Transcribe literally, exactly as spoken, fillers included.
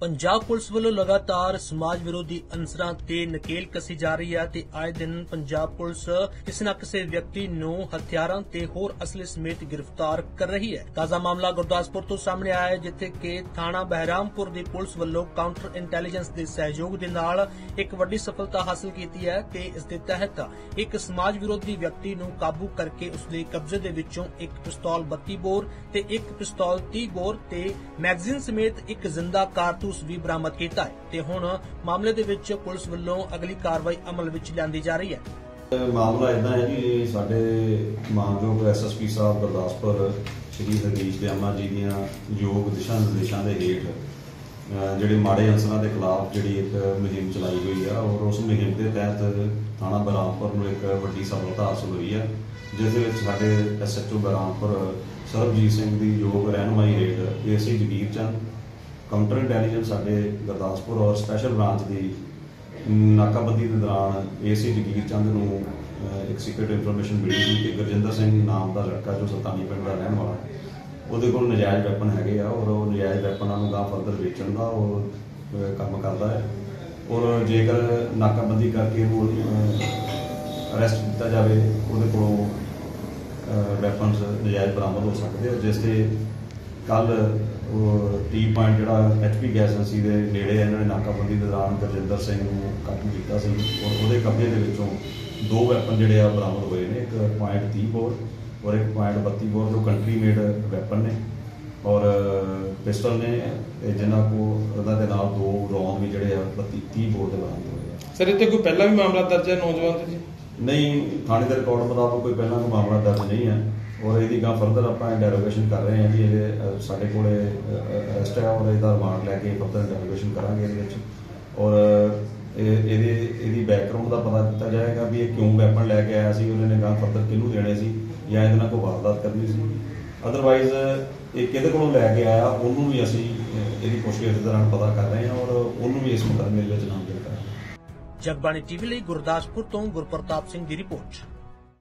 Punjab police वालों लगातार समाज विरोधी अंसरां ते नकेल कसी जा रही है ते आए दिन पंजाब पुलिस किसी न किसी व्यक्ति नूं हथियारां ते होर असले समेत गिरफ्तार कर रही है। ताजा मामला गुरदासपुर तो सामने आया है, जिथे कि थाना बहरामपुर दी पुलिस वालों काउंटर इंटैलीजेंस दे सहयोग दे नाल एक वड्डी सफलता हासिल कीती है ते इस दे तहत एक समाज विरोधी व्यक्ति नूं काबू करके उसदे कब्जे दे विचों एक पिस्तौल बत्ती बोर ते एक पिस्तौल तीह बोर ते मैगजीन समेत एक जिंदा कारतूस भी बरामद किया है ते हुण मामले दे विच पुलिस वालों अगली कार्रवाई अमल विच लिआंदी जा रही है। मामला इदा है जी, साडे मानयोग एस एस पी साहब गुरदासपुर श्री हरीश दयामा जी दियां योग दिशा निर्देशों के हेठ जिहड़े माड़े अंसरां के खिलाफ जिहड़ी एक मुहिम चलाई हुई है और उस मुहिम के तहत थाना बहरामपुर नूं एक वड्डी सफलता हासिल हुई है, जिस विच साडे S H O Bahrampur Sarabjit Singh की योग रहनुमाई हेठ A C Jagir Chand counter intelligence साडे गुरदासपुर और स्पैशल ब्रांच की नाकाबंदी के दौरान ए सी जगीर चंद नूं एक सीक्रेट इनफॉर्मेशन मिली थी कि गुरजिंदर सिंह नाम का लड़का जो सतानी पिंड का रहने वाला है, ਉਹਦੇ ਕੋਲ ਨਜਾਇਜ਼ ਵੈਪਨ ਹੈਗੇ ਆ और ਉਹ ਨਜਾਇਜ਼ ਵੈਪਨਾਂ ਨੂੰ ਗਾਂ ਫਰਦਰ ਵੇਚਣ ਦਾ ਉਹ ਕੰਮ ਕਰਦਾ ਹੈ और ਜੇਕਰ ਨਾਕਾਬੰਦੀ ਕਰਕੇ ਉਹਨੂੰ ਅਰੈਸਟ ਕੀਤਾ ਜਾਵੇ ਉਹਦੇ ਕੋਲੋਂ ਵੈਪਨਸ ਨਜਾਇਜ਼ ਬਰਾਮਦ ਹੋ ਸਕਦੇ ਆ, ਜਿਸ ਤੇ ਕੱਲ ਟੀ ਪੁਆਇੰਟ ਜਿਹੜਾ ਐਚ ਪੀ ਗੈਸ ਏਜੰਸੀ ਦੇ ਨੇੜੇ ਇਹਨਾਂ ਨੇ ਨਾਕਾਬੰਦੀ ਦੇ ਦੌਰਾਨ ਗੁਰਜਿੰਦਰ ਸਿੰਘ ਨੂੰ ਕਾਬੂ ਕੀਤਾ ਸੀ और ਉਹਦੇ ਕਬਜ਼ੇ ਦੇ ਵਿੱਚੋਂ ਦੋ ਵੈਪਨ ਜਿਹੜੇ ਆ ਬਰਾਮਦ ਹੋਏ ਨੇ, ਇੱਕ ਪੁਆਇੰਟ तीह ਬੋਰ और एक पॉइंट बत्ती बोर जो कंट्री मेड वैपन ने और पिस्टल ने जिन्हों को दो रौंद भी जोड़े बत्ती तीह बोर के बरामद होए। सर इतने कोई पहला भी मामला दर्ज है नौजवान जी? नहीं, थाने के रिकॉर्ड मुताबिक कोई पहला कोई मामला दर्ज नहीं है और यदि गां फर्दर आप इंटैरोगेशन कर रहे हैं जी, ये साढ़े को अरेस्ट है और इसका रिमांड लैके फर्दर इंटैरोगेशन करांगे और ਇਹਦੀ बैकग्राउंड का पता किया जाएगा भी ये क्यों वैपन लैके आया सी, उन्होंने गां फर्दर किनू देने सी या इहदे नाल कोई वारदात करनी सी। अदरवाइज ये किहदे कोलों लैके आया उन्होंने भी असीं इहदी पुछगिछ दौरान पता कर रहे हैं और उन्होंने भी इस मुकदमे विच नामजद करांगे। जगबाणी टीवी लई गुरदासपुर तो गुरप्रताप सिंह की रिपोर्ट।